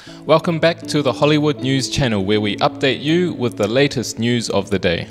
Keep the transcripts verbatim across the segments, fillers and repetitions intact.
Welcome back to the Hollywood News channel, where we update you with the latest news of the day.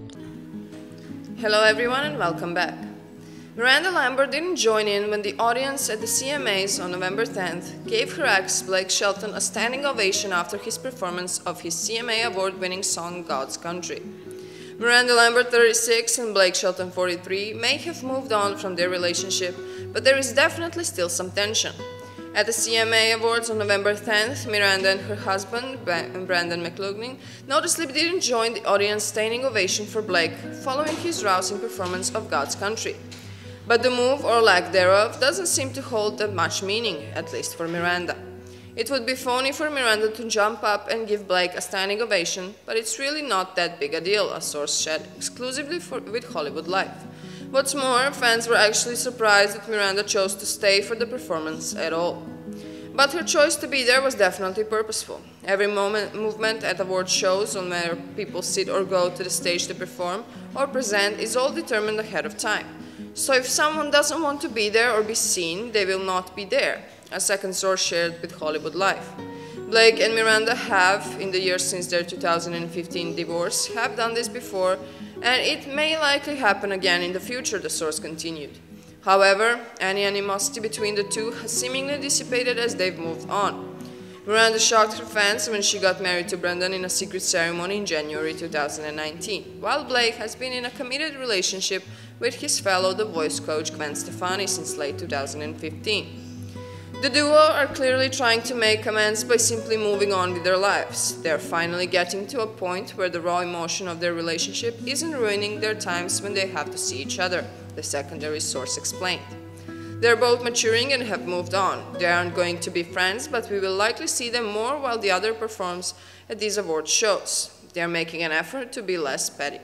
Hello everyone and welcome back. Miranda Lambert didn't join in when the audience at the C M As on November tenth gave her ex Blake Shelton a standing ovation after his performance of his C M A award-winning song God's Country. Miranda Lambert, thirty-six, and Blake Shelton, forty-three, may have moved on from their relationship, but there is definitely still some tension. At the C M A Awards on November tenth, Miranda and her husband, Brandon McLaughlin, noticeably didn't join the audience standing ovation for Blake following his rousing performance of God's Country. But the move, or lack thereof, doesn't seem to hold that much meaning, at least for Miranda. It would be phony for Miranda to jump up and give Blake a standing ovation, but it's really not that big a deal, a source shared exclusively for, with Hollywood Life. What's more, fans were actually surprised that Miranda chose to stay for the performance at all. But her choice to be there was definitely purposeful. Every moment, movement at award shows on where people sit or go to the stage to perform or present is all determined ahead of time. So if someone doesn't want to be there or be seen, they will not be there, a second source shared with Hollywood Life. Blake and Miranda have, in the years since their two thousand fifteen divorce, have done this before, and it may likely happen again in the future, the source continued. However, any animosity between the two has seemingly dissipated as they've moved on. Miranda shocked her fans when she got married to Brandon in a secret ceremony in January two thousand nineteen, while Blake has been in a committed relationship with his fellow The Voice coach Gwen Stefani since late two thousand fifteen. The duo are clearly trying to make amends by simply moving on with their lives. They are finally getting to a point where the raw emotion of their relationship isn't ruining their times when they have to see each other, the secondary source explained. They are both maturing and have moved on. They aren't going to be friends, but we will likely see them more while the other performs at these award shows. They are making an effort to be less petty.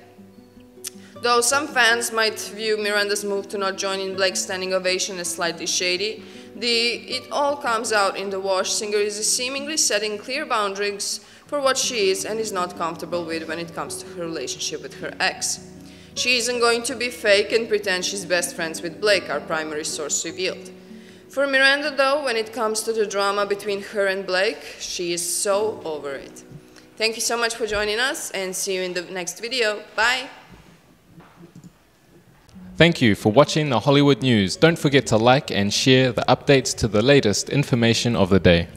Though some fans might view Miranda's move to not join in Blake's standing ovation as slightly shady, the it all comes out in the wash singer is seemingly setting clear boundaries for what she is and is not comfortable with when it comes to her relationship with her ex. She isn't going to be fake and pretend she's best friends with Blake, our primary source revealed. For Miranda, though, when it comes to the drama between her and Blake, she is so over it. Thank you so much for joining us, and see you in the next video. Bye! Thank you for watching the Hollywood News. Don't forget to like and share the updates to the latest information of the day.